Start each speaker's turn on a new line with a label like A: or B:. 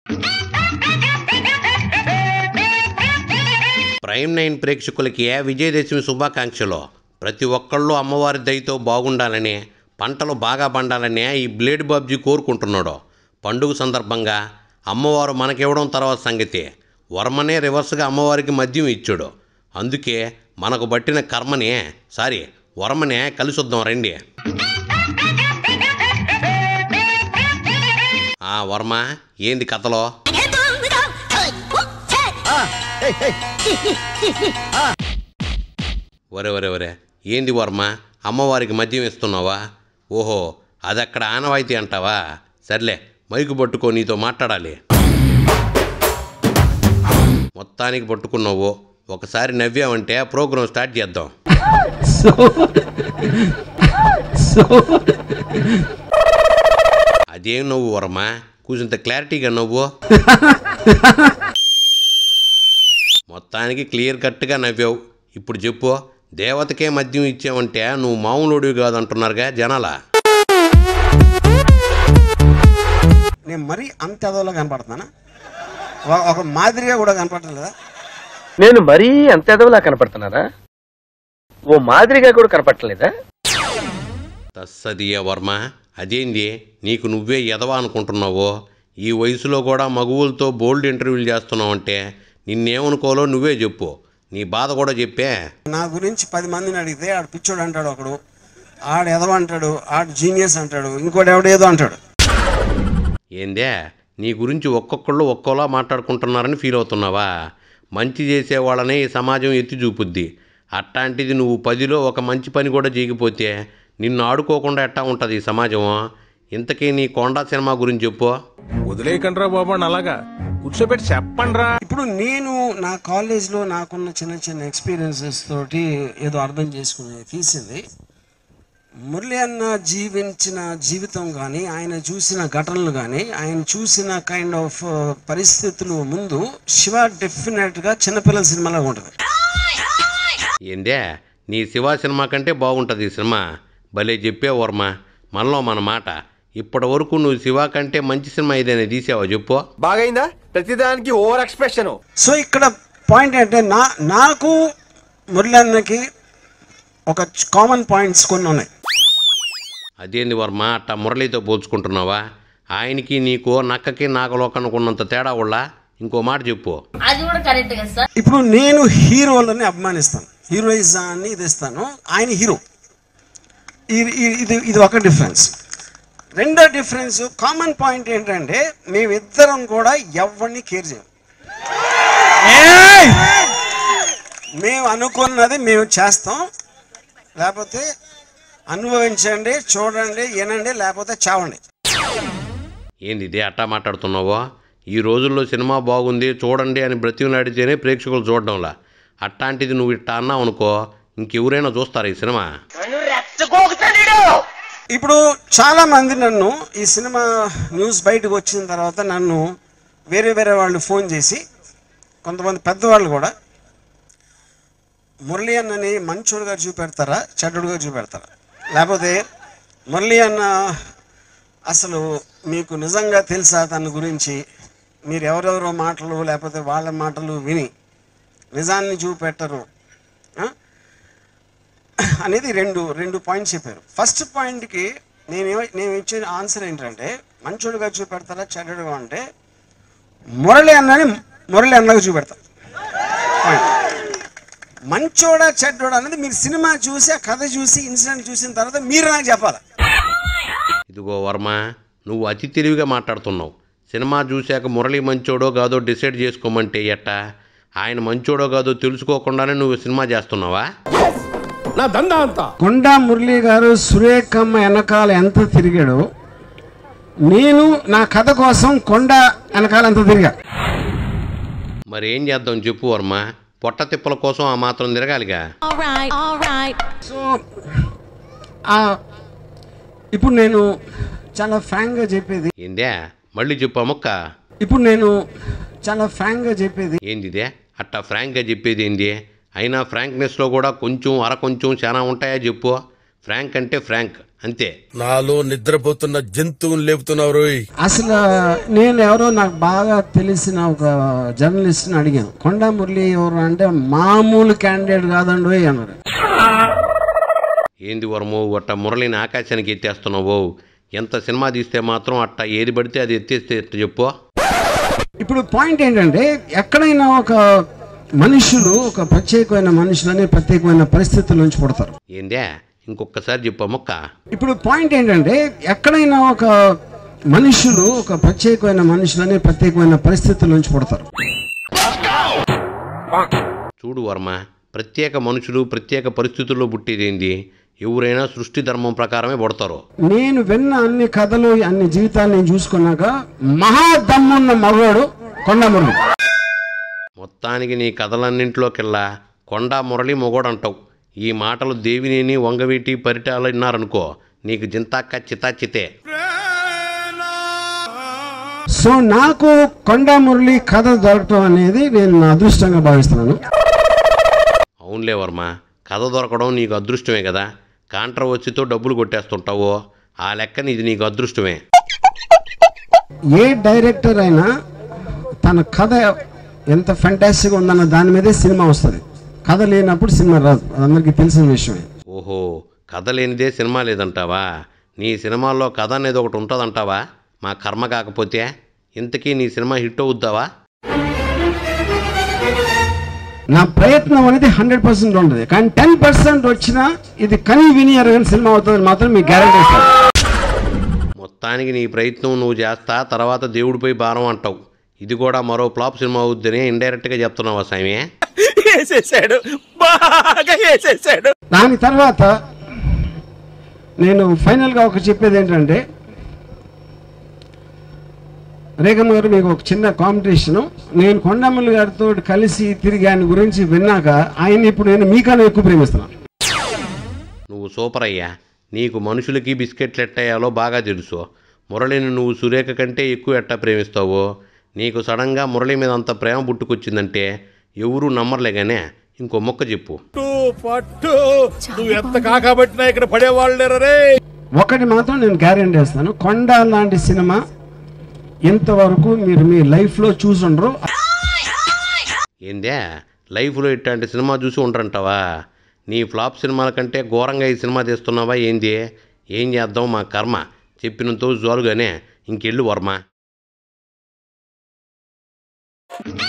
A: Prime 9 ప్రేక్షకులకి విజయదశమి శుభాకాంక్షలు. ప్రతి ఒక్కళ్ళు అమ్మవారి దయతో బాగుండాలని, పంటలు బాగా పండాలని ఈ బ్లేడ్ బాబ్జీ కోరుకుంటున్నాడు. పండుగ సందర్భంగా అమ్మవారు మనకివ్వడం తర్వాత సంగతి, వర్మనే రివర్స్గా అమ్మవారికి మద్యం ఇచ్చాడు. అందుకే మనకు పట్టిన కర్మని వర్మనే కలిసొద్దాం రండి. వర్మ ఏంది కథలో? ఒరే ఏంది వర్మ, అమ్మవారికి మద్యం ఇస్తున్నావా? ఓహో, అదక్కడ ఆనవాయితీ అంటావా? సర్లే, మైకు పట్టుకో, నీతో మాట్లాడాలి. మొత్తానికి పట్టుకున్నావు. ఒకసారి నవ్వావంటే ప్రోగ్రాం స్టార్ట్ చేద్దాం. అదేం నవ్వు వర్మ, కూర్చుంత క్లారిటీగా నవ్వు. మొత్తానికి క్లియర్ కట్గా నవ్వావు. ఇప్పుడు చెప్పు, దేవతకే మద్యం ఇచ్చావంటే నువ్వు మామూలుడివి కాదంటున్నారుగా జనాల.
B: నేను మరీ అంత ఎదవలో కనపడుతున్నానా? ఒక మాదిరిగా కూడా కనపడలేదా?
C: నేను మరీ అంత ఎదవలా కనపడుతున్నారా? ఓ మాదిరిగా కూడా కనపడలేదా?
A: తస్సదియా వర్మ, అదేంది నీకు నువ్వే ఎదవా అనుకుంటున్నావు? ఈ వయసులో కూడా మగువులతో బోల్డ్ ఇంటర్వ్యూలు చేస్తున్నావంటే నిన్నేమనుకోలో నువ్వే చెప్పు. నీ బాధ కూడా చెప్పే.
B: నా గురించి 10 మందిని అడిగితే ఆడు పిచ్చోడు అంటాడు, ఒకడు ఆడు ఎదవ అంటాడు, ఆడు జీనియస్ అంటాడు, ఇంకోటి ఎవడేదో అంటాడు.
A: ఏందే, నీ గురించి ఒక్కొక్కళ్ళు ఒక్కోలా మాట్లాడుకుంటున్నారని ఫీల్ అవుతున్నావా? మంచి చేసేవాళ్ళనే ఈ సమాజం ఎత్తి చూపుద్ది. అట్లాంటిది నువ్వు 10లో ఒక మంచి పని కూడా చేయకపోతే నిన్ను ఆడుకోకుండా ఎట్టా ఉంటుంది ఈ సమాజం? ఇంతకీ నీ కొండా సినిమా గురించి చెప్పు.
D: వదిలేయకండ్రా బాబు, అలాగా కూర్చోబెట్టి చెప్పండ్రా.
B: ఇప్పుడు నేను నా కాలేజ్లో నాకున్న చిన్న ఎక్స్పీరియన్సెస్ తోటి ఏదో అర్థం చేసుకుని తీసింది. మురళి అన్న జీవించిన జీవితం కానీ, ఆయన చూసిన ఘటనలు కానీ, ఆయన చూసిన కైండ్ ఆఫ్ పరిస్థితులు ముందు శివ డెఫినెట్గా చిన్నపిల్లల సినిమాలాగా ఉంటుంది.
A: ఏందే, నీ శివ సినిమా కంటే బాగుంటుంది ఈ సినిమా. భలే చెప్పే వర్మ, మనలో మన మాట. ఇప్పటి వరకు నువ్వు శివ కంటే మంచి సినిమా ఏదైనా తీసావా చెప్పు?
C: బాగైందా? ప్రతిదానికి ఓవర్ ఎక్స్ప్రెషన్.
B: సో ఇక్కడ పాయింట్ అంటే నాకు మురళి అన్నకి ఒక కామన్ పాయింట్స్ కొన్ని ఉన్నాయి.
A: అదేంది వర్మ, అట్టా మురళితో పోల్చుకుంటున్నావా? ఆయనకి నీకు నక్కకి నాగలోకనుకున్నంత తేడా వాళ్ళ. ఇంకో మాట చెప్పు.
B: ఇప్పుడు నేను హీరోలని అభిమానిస్తాను, హీరోయిజాన్ని ఇది ఇస్తాను, ఆయన హీరో. ఇది ఒక డిఫరెన్స్. రెండో డిఫరెన్స్, కామన్ పాయింట్ ఏంటంటే మేమిద్దరం కూడా ఎవరిని కేర్ చేయం. మేము అనుకున్నది మేము చేస్తాం, లేకపోతే అనుభవించండి, చూడండి, వినండి, లేకపోతే చావండి.
A: ఏంది ఇదే అట్టా మాట్లాడుతున్నావో? ఈ రోజుల్లో సినిమా బాగుంది చూడండి అని బ్రతిమలాడితేనే ప్రేక్షకులు చూడడంలా. అట్లాంటిది నువ్వు ఇట్టా అన్నావు అనుకో, ఇంకెవరైనా చూస్తారా ఈ సినిమా?
B: ఇప్పుడు చాలా మంది నన్ను ఈ సినిమా న్యూస్ బయటకు వచ్చిన తర్వాత నన్ను వేరే వాళ్ళు ఫోన్ చేసి, కొంతమంది పెద్దవాళ్ళు కూడా, మురళి అన్నని మంచోడుగా చూపెడతారా, చెడ్డడుగా చూపెడతారా, లేకపోతే మురళి అన్న అసలు మీకు నిజంగా తెలుసా తన గురించి, మీరు ఎవరెవరో మాటలు లేకపోతే వాళ్ళ మాటలు విని నిజాన్ని చూపెట్టరు అనేది రెండు పాయింట్స్ చెప్పారు. ఫస్ట్ పాయింట్కి నేను ఇచ్చే ఆన్సర్ ఏంటంటే, మంచోడుగా చూపెడతారా చెడ్డడుగా అంటే మురళి అన్నగా చూపెడతారు. మంచోడా చెడ్డోడా అనేది మీరు సినిమా చూసి, ఆ కథ చూసి, ఇన్సిడెంట్ చూసిన తర్వాత మీరు నాకు చెప్పాలి.
A: ఇదిగో వర్మ, నువ్వు అతి తెలివిగా మాట్లాడుతున్నావు. సినిమా చూశాక మురళి మంచోడో కాదో డిసైడ్ చేసుకోమంటే ఎట్టా? ఆయన మంచోడో కాదో తెలుసుకోకుండానే నువ్వు సినిమా చేస్తున్నావా?
D: నా దందా అంతా.
B: కొండా మురళి గారు సురేఖమ్మ వెనకాల ఎంత తిరిగాడు, నేను నా కథ కోసం కొండ వెనకాల ఎంత తిరిగా.
A: మరి ఏం చేద్దాం చెప్పు వర్మ? పొట్ట తిప్పల కోసం ఆ మాత్రం తిరగాలిగా.
B: సో ఇప్పుడు నేను చాలా ఫ్రాంక్గా చెప్పేది
A: ఏందే, మళ్ళీ చెప్పు అమ్మక్క.
B: ఇప్పుడు నేను చాలా ఫ్రాంక్గా చెప్పేది
A: ఏందిదే, అట్టా ఫ్రాంక్గా చెప్పేది ఏంది? అయినా ఫ్రాంక్నెస్లో కూడా కొంచెం కొంచెం చాలా ఉంటాయా చెప్పు? ఫ్రాంక్ అంటే ఫ్రాంక్, అంతే.
E: నాలో నిద్రపోతున్న జంతువుని లేపుతున్నావు రోయ్.
B: అసలు నేను ఎవరో నాకు బాగా తెలిసిన ఒక జర్నలిస్ట్ని అడిగాను, కొండా మురళి ఎవరు అంటే మామూలు క్యాండిడేట్ కాదండి అన్నారు.
A: ఏంది వర్మో అట్ట మురళిని ఆకాశానికి ఎత్తేస్తున్నావు? ఎంత సినిమా తీస్తే మాత్రం అట్ట ఏది పడితే అది ఎత్తేస్తే చెప్పు.
B: ఇప్పుడు పాయింట్ ఏంటంటే, ఎక్కడైనా ఒక మనుషులు ఒక ప్రత్యేకమైన మనుషులని ప్రత్యేకమైన పరిస్థితుల నుంచి పుడతారు.
A: ఏందే ఇంకొకసారి చెప్పు మొక్క.
B: ఇప్పుడు పాయింట్ ఏంటంటే, ఎక్కడైనా ఒక మనుషులు ఒక ప్రత్యేకమైన మనుషులని ప్రత్యేకమైన పరిస్థితుల నుంచి పుడతారు.
A: చూడు వర్మ, ప్రత్యేక మనుషులు ప్రత్యేక పరిస్థితుల్లో పుట్టేదేంది? ఎవరైనా సృష్టి ధర్మం ప్రకారమే పుడతారు.
B: నేను విన్న అన్ని కథలు అన్ని జీవితాలు నేను చూసుకున్నాక మహాదమ్మున్న మగవాడు కొండా మురళి.
A: మొత్తానికి నీ కథలన్నింటిలోకెల్లా కొండా మురళి మొగోడంటావు. ఈ మాటలు దేవినేని వంగవీటి పరిటాలు విన్నారనుకో, నీకు జింతాక్క చితాచితే.
B: సో నాకు కొండా మురళి కథ దొరకటం అనేది నేను నా అదృష్టంగా భావిస్తున్నాను.
A: అవునులే వర్మ, కథ దొరకడం నీకు అదృష్టమే కదా. కాంట్రవర్సీతో డబ్బులు కొట్టేస్తుంటావో ఆ లెక్కన ఇది నీకు అదృష్టమే.
B: ఏ డైరెక్టర్ అయినా తన కథ ఎంత ఫెంటాస్టిక్గా ఉందన్న దాని మీదే సినిమా వస్తుంది. కథ లేనప్పుడు సినిమా రాదు, అది అందరికీ తెలిసిన విషయమే.
A: ఓహో, కథ లేనిదే సినిమా లేదంటావా? నీ సినిమాల్లో కథ అనేది ఒకటి ఉంటుందంటావా? మా కర్మ కాకపోతే ఇంతకీ నీ సినిమా హిట్ అవుద్దావా?
B: నా ప్రయత్నం అనేది 100% ఉంటుంది, కానీ 10% వచ్చినా ఇది కని విని ఎరగని సినిమా అవుతుంది మాత్రం మీకు గ్యారెంటీ ఇస్తాను.
A: మొత్తానికి నీ ప్రయత్నం నువ్వు చేస్తా, తర్వాత దేవుడిపై భారం అంటావు. ఇది కూడా మరో ఫ్లాప్ సినిమా అవుద్దని ఇండైరెక్ట్గా చెప్తున్నావా సామి?
B: దాని తర్వాత నేను ఫైనల్గా ఒక చెప్పేది ఏంటంటే, రేఖమ్మ గారు మీకు ఒక చిన్న కాంపిటీషను. నేను కొండమల్లి గారితో కలిసి తిరిగి ఆయన గురించి విన్నాక ఆయన ఇప్పుడు నేను మీకన్నా ఎక్కువ ప్రేమిస్తున్నాను.
A: నువ్వు సూపర్ అయ్యా. నీకు మనుషులకి బిస్కెట్లు ఎట్టయ్యాలో బాగా తెలుసు. మురళిని నువ్వు సురేఖ కంటే ఎక్కువ ఎట్టా ప్రేమిస్తావో. నీకు సడన్గా మురళి మీద అంత ప్రేమ పుట్టుకొచ్చిందంటే ఎవరూ నమ్మర్లేగానే. ఇంకో మొక్క చెప్పు.
E: నువ్వు ఎంత కాకబట్టినా ఇక్కడ పడేవాళ్ళే.
B: ఒకటి మాత్రం నేను గ్యారెంటీ చేస్తాను, కొండ లాంటి సినిమా ఇంతవరకు మీరు మీ లైఫ్లో చూసుండ్రు.
A: ఏందే లైఫ్లో ఇట్లాంటి సినిమా చూసి ఉంటారంటావా? నీ ఫ్లాప్ సినిమాల కంటే ఘోరంగా ఈ సినిమా తీస్తున్నావా ఏంది? ఏం చేద్దాం, మా కర్మ. చెప్పినంత జోలుగానే ఇంకెళ్ళు వర్మ.